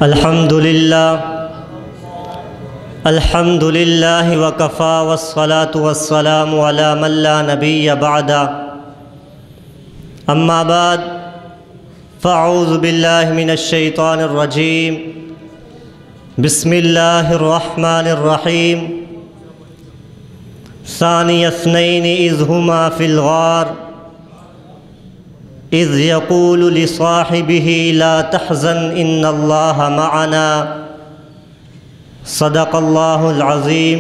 الحمد للہ وکفا والصلاة والسلام علی من لا نبی بعد اما بعد فاعوذ باللہ من الشیطان الرجیم بسم اللہ الرحمن الرحیم ثانی اثنین اذ ہما فی الغار اذ یقول لصاحبہ لا تحزن ان اللہ معنا صدق اللہ العظیم۔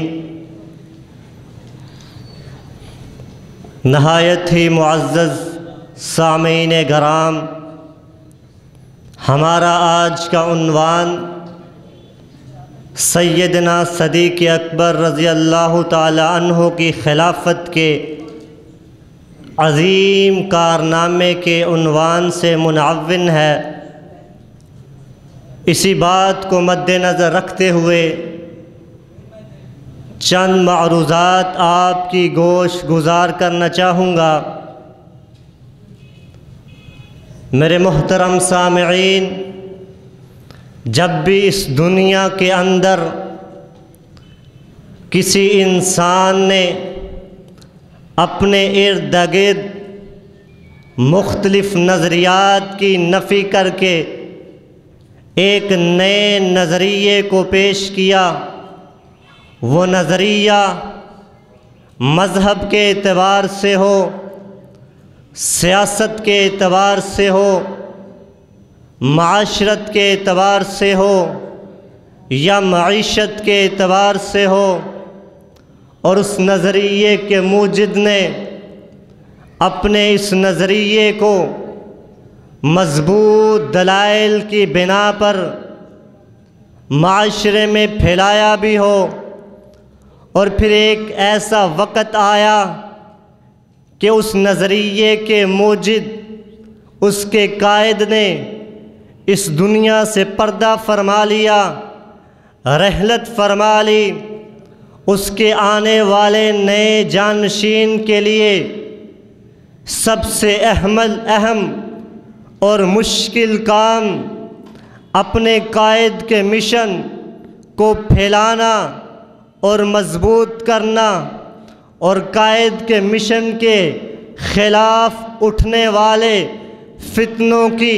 نہایت ہی معزز سامعین گرام، ہمارا آج کا عنوان سیدنا صدیق اکبر رضی اللہ تعالی عنہ کی خلافت کے عظیم کارنامے کے عنوان سے منعون ہے۔ اسی بات کو مد نظر رکھتے ہوئے چند معروضات آپ کی گوش گزار کرنا چاہوں گا۔ میرے محترم سامعین، جب بھی اس دنیا کے اندر کسی انسان نے اپنے ارد گرد مختلف نظریات کی نفی کر کے ایک نئے نظریے کو پیش کیا، وہ نظریہ مذہب کے اعتبار سے ہو، سیاست کے اعتبار سے ہو، معاشرت کے اعتبار سے ہو یا معیشت کے اعتبار سے ہو، اور اس نظریے کے موجد نے اپنے اس نظریے کو مضبوط دلائل کی بنا پر معاشرے میں پھیلایا بھی ہو، اور پھر ایک ایسا وقت آیا کہ اس نظریے کے موجد اس کے قائد نے اس دنیا سے پردہ فرما لیا، رحلت فرما لی۔ اس کے آنے والے نئے جانشین کے لیے سب سے اہم اور مشکل کام اپنے قائد کے مشن کو پھیلانا اور مضبوط کرنا، اور قائد کے مشن کے خلاف اٹھنے والے فتنوں کی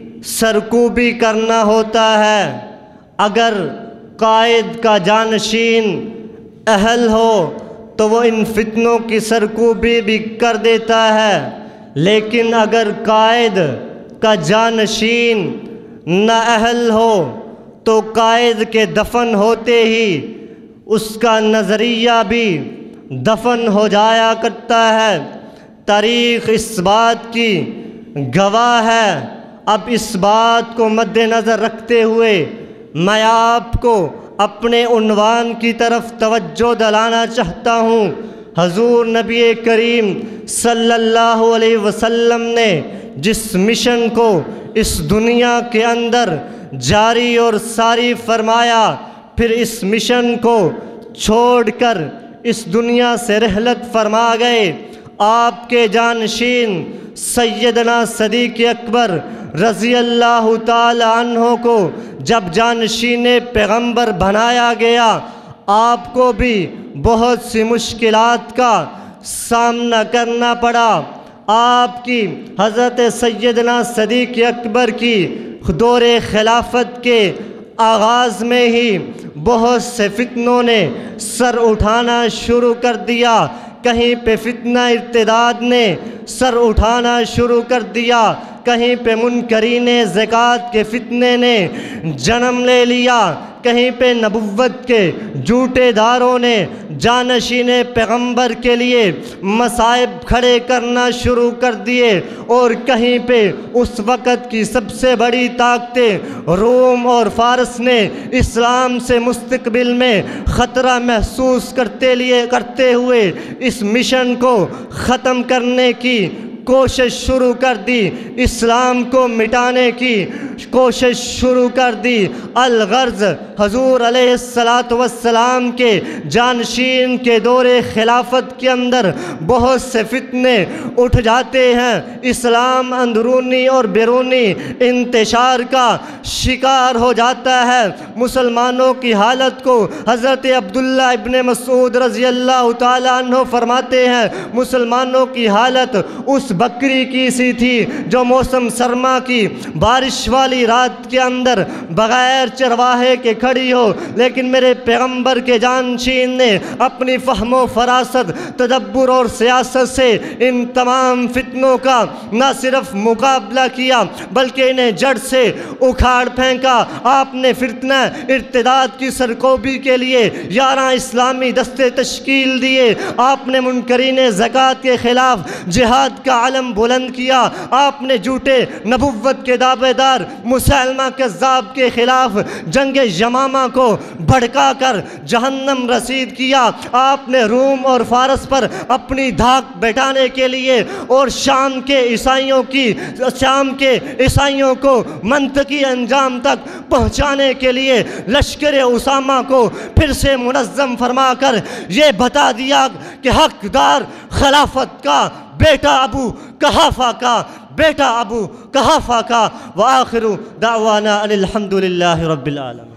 سرکوبی کرنا ہوتا ہے۔ اگر قائد کا جانشین اہل ہو تو وہ ان فتنوں کی سرکوبی بھی کر دیتا ہے، لیکن اگر قائد کا جانشین نہ اہل ہو تو قائد کے دفن ہوتے ہی اس کا نظریہ بھی دفن ہو جایا کرتا ہے۔ تاریخ اس بات کی گواہ ہے۔ اب اس بات کو مد نظر رکھتے ہوئے میں آپ کو اپنے عنوان کی طرف توجہ دلانا چاہتا ہوں۔ حضور نبی کریم صلی اللہ علیہ وسلم نے جس مشن کو اس دنیا کے اندر جاری اور ساری فرمایا، پھر اس مشن کو چھوڑ کر اس دنیا سے رحلت فرما گئے۔ آپ کے جانشین سیدنا صدیق اکبر رضی اللہ تعالی عنہ کو جب جانشین پیغمبر بنایا گیا، آپ کو بھی بہت سی مشکلات کا سامنا کرنا پڑا۔ آپ کی حضرت سیدنا صدیق اکبر کی دور خلافت کے آغاز میں ہی بہت سے فتنوں نے سر اٹھانا شروع کر دیا۔ کہیں پہ فتنہ ارتداد نے سر اٹھانا شروع کر دیا، کہیں پہ منکرین زکوٰۃ کے فتنے نے جنم لے لیا، کہیں پہ نبوت کے جھوٹے داروں نے جانشین پیغمبر کے لیے مصائب کھڑے کرنا شروع کر دیے، اور کہیں پہ اس وقت کی سب سے بڑی طاقتیں روم اور فارس نے اسلام سے مستقبل میں خطرہ محسوس کرتے ہوئے اس مشن کو ختم کرنے کی کوشش شروع کر دی، اسلام کو مٹانے کی کوشش شروع کر دی۔ الغرض حضور علیہ السلام کے جانشین کے دور خلافت کے اندر بہت سے فتنے اٹھ جاتے ہیں، اسلام اندرونی اور بیرونی انتشار کا شکار ہو جاتا ہے۔ مسلمانوں کی حالت کو حضرت عبداللہ ابن مسعود رضی اللہ تعالیٰ عنہ فرماتے ہیں، مسلمانوں کی حالت اس بکری کی سی تھی جو موسم سرما کی بارش والی رات کے اندر بغیر چرواہے کے کھڑی ہو، لیکن میرے پیغمبر کے جانشین نے اپنی فہم و فراست، تدبر اور سیاست سے ان تمام فتنوں کا نہ صرف مقابلہ کیا بلکہ انہیں جڑ سے اکھاڑ پھینکا۔ آپ نے فتنہ ارتداد کی سرکوبی کے لیے 11 اسلامی دستے تشکیل دیے، آپ نے منکرین زکوٰۃ کے خلاف جہاد کا علم بلند کیا، آپ نے جھوٹے نبوت کے دعوے دار مسیلمہ کذاب کے خلاف جنگ یمامہ کو بھڑکا کر جہنم رسید کیا، آپ نے روم اور فارس پر اپنی دھاک بیٹھانے کے لیے اور شام کے عیسائیوں کو منطقی انجام تک پہنچانے کے لیے لشکر اسامہ کو پھر سے منظم فرما کر یہ بتا دیا کہ حقدار خلافت کا بیٹا ابو قحافہ کا وآخر دعوانا ان الحمدللہ رب العالمین۔